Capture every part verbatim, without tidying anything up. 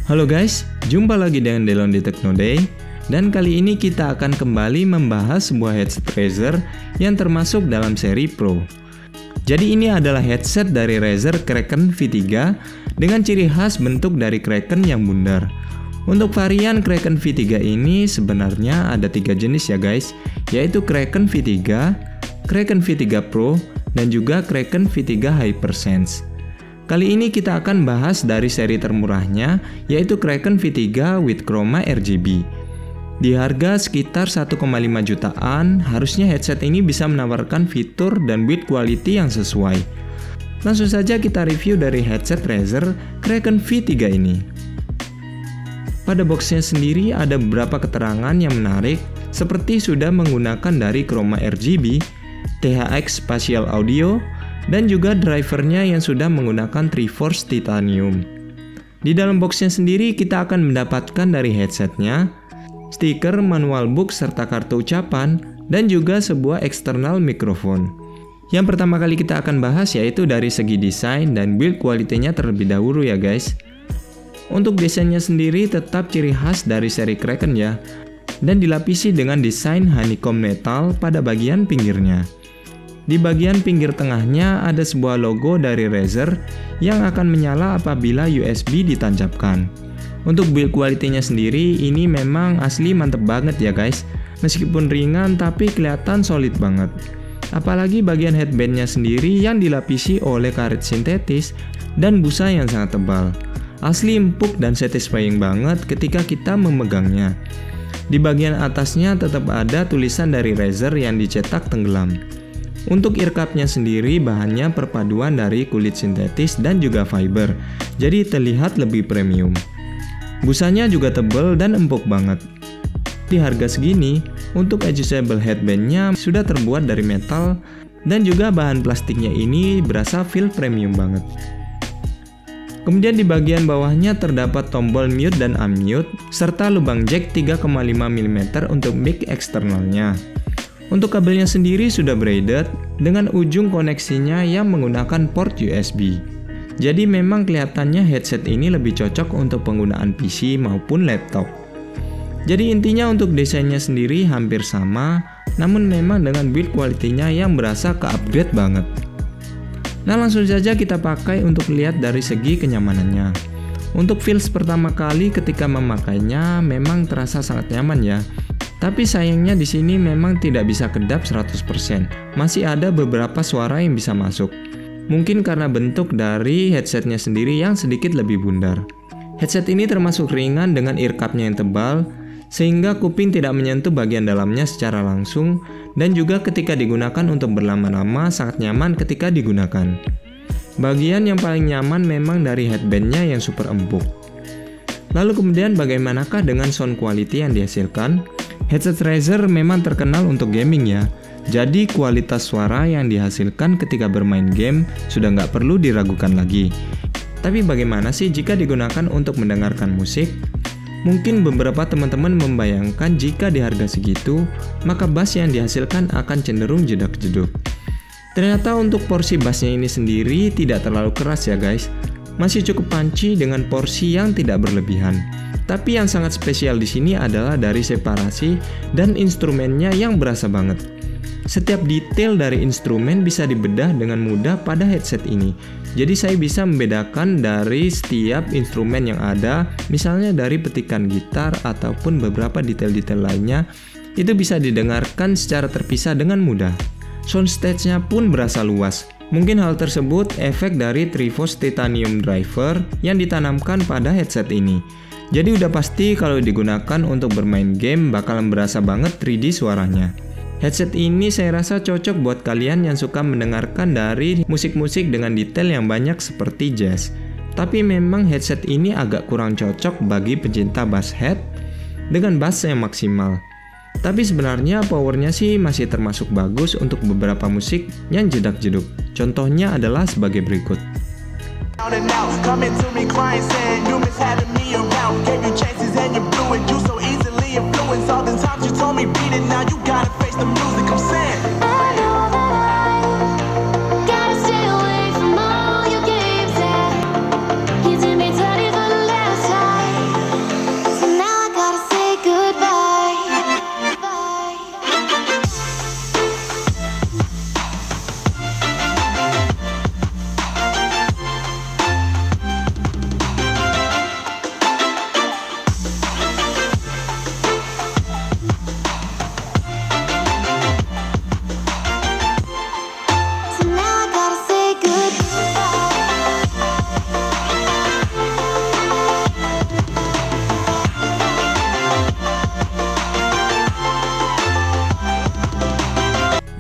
Halo guys, jumpa lagi dengan Delon di Techno Day. Dan kali ini kita akan kembali membahas sebuah headset Razer yang termasuk dalam seri Pro. Jadi ini adalah headset dari Razer Kraken V tiga dengan ciri khas bentuk dari Kraken yang bundar. Untuk varian Kraken V tiga ini sebenarnya ada tiga jenis ya guys, yaitu Kraken V tiga, Kraken V tiga Pro, dan juga Kraken V tiga HyperSense. Kali ini kita akan bahas dari seri termurahnya, yaitu Kraken V tiga with Chroma R G B. Di harga sekitar satu koma lima jutaan, harusnya headset ini bisa menawarkan fitur dan build quality yang sesuai. Langsung saja kita review dari headset Razer Kraken V tiga ini. Pada boxnya sendiri ada beberapa keterangan yang menarik, seperti sudah menggunakan dari Chroma R G B, T H X Spatial Audio, dan juga drivernya yang sudah menggunakan Triforce Titanium. Di dalam boxnya sendiri kita akan mendapatkan dari headsetnya stiker, manual book, serta kartu ucapan, dan juga sebuah eksternal mikrofon. Yang pertama kali kita akan bahas yaitu dari segi desain dan build quality-nya terlebih dahulu ya guys. Untuk desainnya sendiri tetap ciri khas dari seri Kraken ya, dan dilapisi dengan desain honeycomb metal pada bagian pinggirnya. Di bagian pinggir tengahnya ada sebuah logo dari Razer yang akan menyala apabila U S B ditancapkan. Untuk build quality-nya sendiri ini memang asli mantep banget ya guys. Meskipun ringan tapi kelihatan solid banget. Apalagi bagian headbandnya sendiri yang dilapisi oleh karet sintetis dan busa yang sangat tebal. Asli empuk dan satisfying banget ketika kita memegangnya. Di bagian atasnya tetap ada tulisan dari Razer yang dicetak tenggelam. Untuk ear cup-nya sendiri bahannya perpaduan dari kulit sintetis dan juga fiber, jadi terlihat lebih premium. Busanya juga tebal dan empuk banget. Di harga segini, untuk adjustable headband-nya sudah terbuat dari metal dan juga bahan plastiknya ini berasa feel premium banget. Kemudian di bagian bawahnya terdapat tombol mute dan unmute serta lubang jack tiga koma lima milimeter untuk mic eksternalnya. Untuk kabelnya sendiri sudah braided dengan ujung koneksinya yang menggunakan port U S B. Jadi memang kelihatannya headset ini lebih cocok untuk penggunaan P C maupun laptop. Jadi intinya untuk desainnya sendiri hampir sama, namun memang dengan build quality-nya yang berasa ke-upgrade banget. Nah langsung saja kita pakai untuk lihat dari segi kenyamanannya. Untuk feels pertama kali ketika memakainya memang terasa sangat nyaman ya. Tapi sayangnya di sini memang tidak bisa kedap seratus persen. Masih ada beberapa suara yang bisa masuk. Mungkin karena bentuk dari headsetnya sendiri yang sedikit lebih bundar. Headset ini termasuk ringan dengan ear cup-nya yang tebal, sehingga kuping tidak menyentuh bagian dalamnya secara langsung, dan juga ketika digunakan untuk berlama-lama sangat nyaman ketika digunakan. Bagian yang paling nyaman memang dari headband-nya yang super empuk. Lalu kemudian bagaimanakah dengan sound quality yang dihasilkan? Headset Razer memang terkenal untuk gaming ya, jadi kualitas suara yang dihasilkan ketika bermain game sudah nggak perlu diragukan lagi. Tapi bagaimana sih jika digunakan untuk mendengarkan musik? Mungkin beberapa teman-teman membayangkan jika di harga segitu, maka bass yang dihasilkan akan cenderung jedak-jeduk. Ternyata untuk porsi bassnya ini sendiri tidak terlalu keras ya guys, masih cukup punchy dengan porsi yang tidak berlebihan. Tapi yang sangat spesial di sini adalah dari separasi dan instrumennya yang berasa banget. Setiap detail dari instrumen bisa dibedah dengan mudah pada headset ini. Jadi saya bisa membedakan dari setiap instrumen yang ada, misalnya dari petikan gitar ataupun beberapa detail-detail lainnya, itu bisa didengarkan secara terpisah dengan mudah. Soundstage-nya pun berasa luas. Mungkin hal tersebut efek dari Triforce Titanium driver yang ditanamkan pada headset ini. Jadi udah pasti kalau digunakan untuk bermain game bakalan berasa banget tiga D suaranya. Headset ini saya rasa cocok buat kalian yang suka mendengarkan dari musik-musik dengan detail yang banyak seperti jazz. Tapi memang headset ini agak kurang cocok bagi pecinta bass head dengan bass yang maksimal. Tapi sebenarnya powernya sih masih termasuk bagus untuk beberapa musik yang jedak-jeduk. Contohnya adalah sebagai berikut.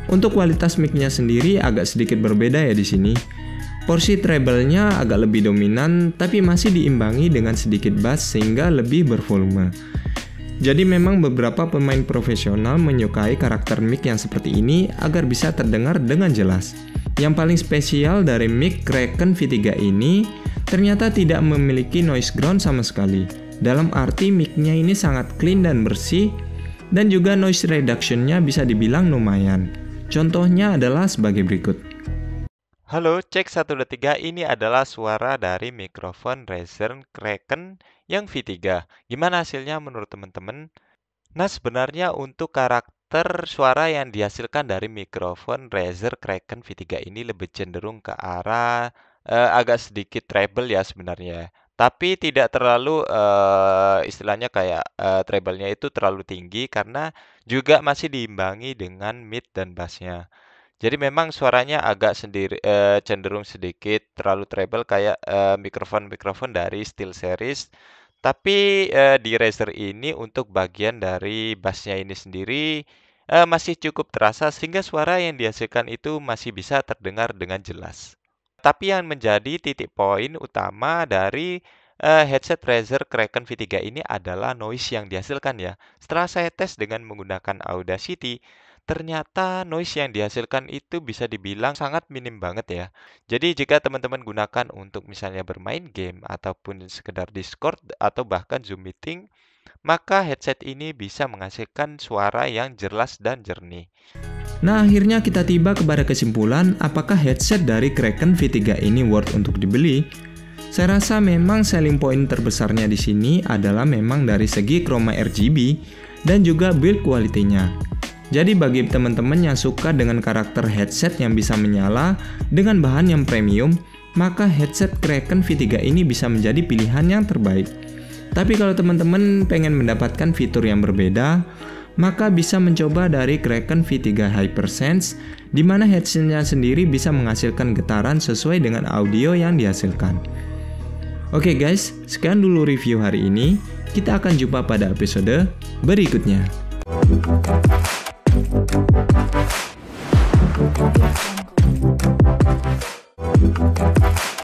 Untuk kualitas mic-nya sendiri agak sedikit berbeda ya di sini. Porsi treble-nya agak lebih dominan, tapi masih diimbangi dengan sedikit bass sehingga lebih bervolume. Jadi memang beberapa pemain profesional menyukai karakter mic yang seperti ini agar bisa terdengar dengan jelas. Yang paling spesial dari mic Kraken V tiga ini ternyata tidak memiliki noise ground sama sekali. Dalam arti mic-nya ini sangat clean dan bersih, dan juga noise reduction-nya bisa dibilang lumayan. Contohnya adalah sebagai berikut. Halo, cek satu dua tiga, ini adalah suara dari mikrofon Razer Kraken yang V tiga. Gimana hasilnya menurut teman-teman? Nah, sebenarnya untuk karakter suara yang dihasilkan dari mikrofon Razer Kraken V tiga ini lebih cenderung ke arah eh, agak sedikit treble ya sebenarnya. Tapi tidak terlalu eh, istilahnya kayak eh, treble-nya itu terlalu tinggi karena juga masih diimbangi dengan mid dan bass-nya. Jadi memang suaranya agak sendiri eh, cenderung sedikit terlalu treble kayak eh, mikrofon-mikrofon dari SteelSeries. Tapi eh, di Razer ini untuk bagian dari bassnya ini sendiri eh, masih cukup terasa sehingga suara yang dihasilkan itu masih bisa terdengar dengan jelas. Tapi yang menjadi titik poin utama dari eh, headset Razer Kraken V tiga ini adalah noise yang dihasilkan ya. Setelah saya tes dengan menggunakan Audacity, ternyata noise yang dihasilkan itu bisa dibilang sangat minim banget ya. Jadi jika teman-teman gunakan untuk misalnya bermain game ataupun sekedar Discord atau bahkan Zoom meeting, maka headset ini bisa menghasilkan suara yang jelas dan jernih. Nah, akhirnya kita tiba kepada kesimpulan apakah headset dari Kraken V tiga ini worth untuk dibeli. Saya rasa memang selling point terbesarnya di sini adalah memang dari segi chroma R G B dan juga build quality-nya. Jadi bagi teman-teman yang suka dengan karakter headset yang bisa menyala dengan bahan yang premium, maka headset Kraken V tiga ini bisa menjadi pilihan yang terbaik. Tapi kalau teman-teman pengen mendapatkan fitur yang berbeda, maka bisa mencoba dari Kraken V tiga HyperSense, di mana headsetnya sendiri bisa menghasilkan getaran sesuai dengan audio yang dihasilkan. Oke guys, sekian dulu review hari ini. Kita akan jumpa pada episode berikutnya. Thank you.